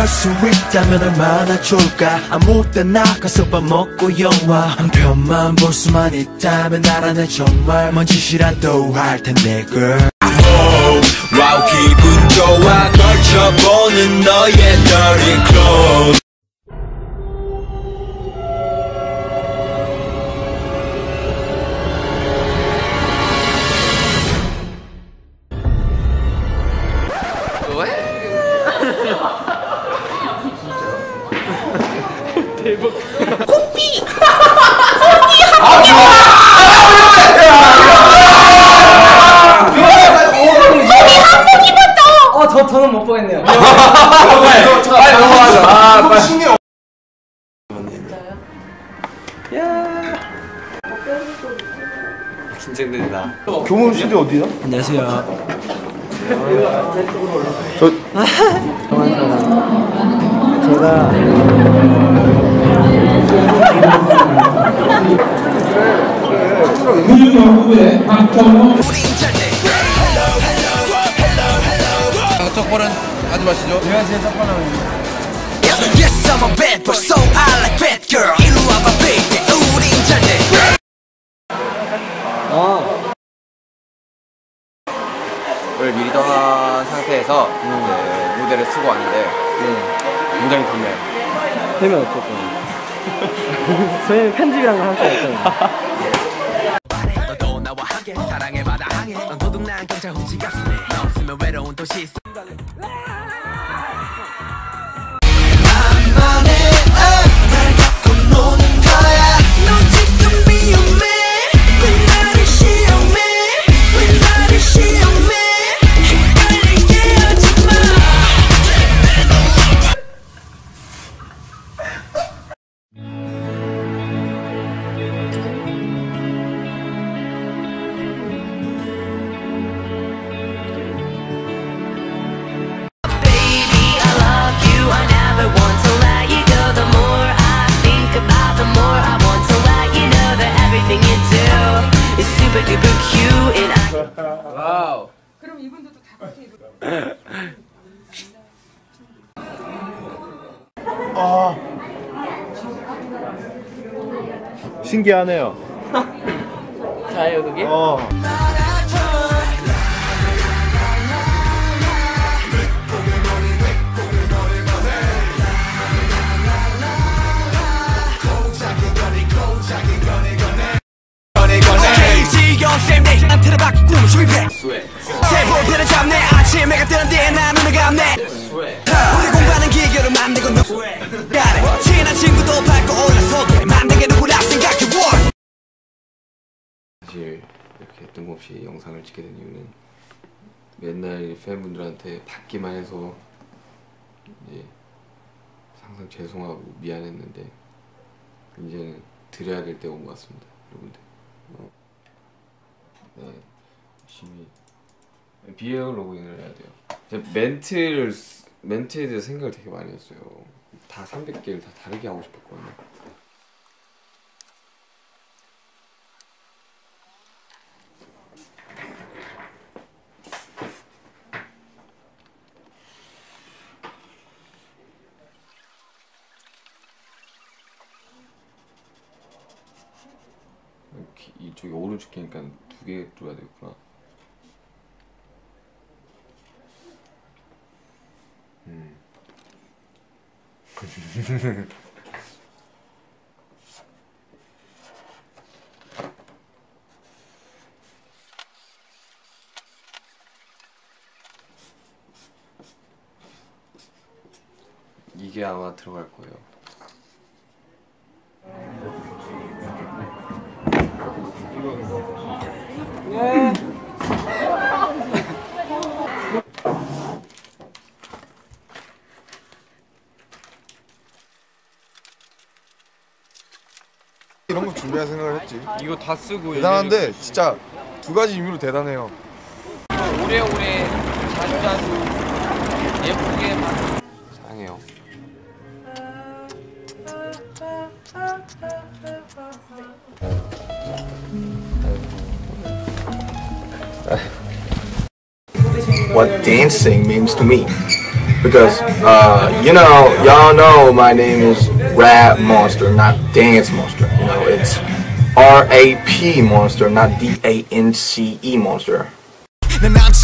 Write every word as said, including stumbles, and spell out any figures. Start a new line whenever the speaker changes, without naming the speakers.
할 수 있다면 얼마나 좋을까. 아무 때나 가서 밥 먹고 영화 한 편만 볼 수만 있다면 알아내 정말 뭔 짓이라도 할 텐데 girl. 와우 기분 좋아 걸쳐보는 너의 dirty clothes.
대박.
코피! 코피
한 번이 한 번이만 더! 어, 저, 저는 못 보겠네요. 빨리 넘어가자. 아, 빨리. 신기해. 야. 긴장된다.
교문 씨도 어디야?
안녕하세요.
저 제가
구윤영구의 박정호
쩍벌은 하지 마시죠.
안녕하세요, 쩍벌입니다.
Yes, I'm a bad boy, so I like bad girl. 이리 와봐, baby. 우린 잘 돼.
아.
오늘 미리 떠난 상태에서 이제 무대를 쓰고 왔는데 음, 굉장히 덥네요.
되면 어쨌든 저희는 편집이란 걸 할 수가 있거든요.
너도 나와 함께 사랑의 바다 항해. 넌 도둑난 경찰 훔치 가슴에 너 없으면 외로운 도시.
와우.
그럼 이분들도 다 그렇게 입을
아 신기하네요.
자예요, 그게?
어.
세볼펜을 잡네. 아침에 뜨는데 난 눈을 감네. 우리 공부하는 기계로 만들고 너 가래. 친한 친구도 밟고 올라서게 만든 게 누구라 생각해.
사실 이렇게 뜬금없이 영상을 찍게 된 이유는 맨날 팬분들한테 받기만 해서 이제 항상 죄송하고 미안했는데 이제는 드려야 될 때가 온 것 같습니다, 여러분들. 어. 네, 열심히 비에어 로그인을 해야 돼요. 제가 멘트를 멘트에 대해서 생각을 되게 많이 했어요. 다 삼백 개를 다 다르게 하고 싶었거든요. 이쪽에 오른쪽 끼니까 두 개 줘야 되겠구나. 음. 이게 아마 들어갈 거예요.
예.
이런 거 준비할 생각을 했지.
이거 다 쓰고
대단한데 진짜 두 가지 의미로 대단해요.
오래오래 자주자주 예쁘게 사랑해요.
What dancing means to me. because uh, you know, y'all know my name is Rap Monster, not Dance Monster. You know, it's R A P Monster, not D A N C E Monster.
난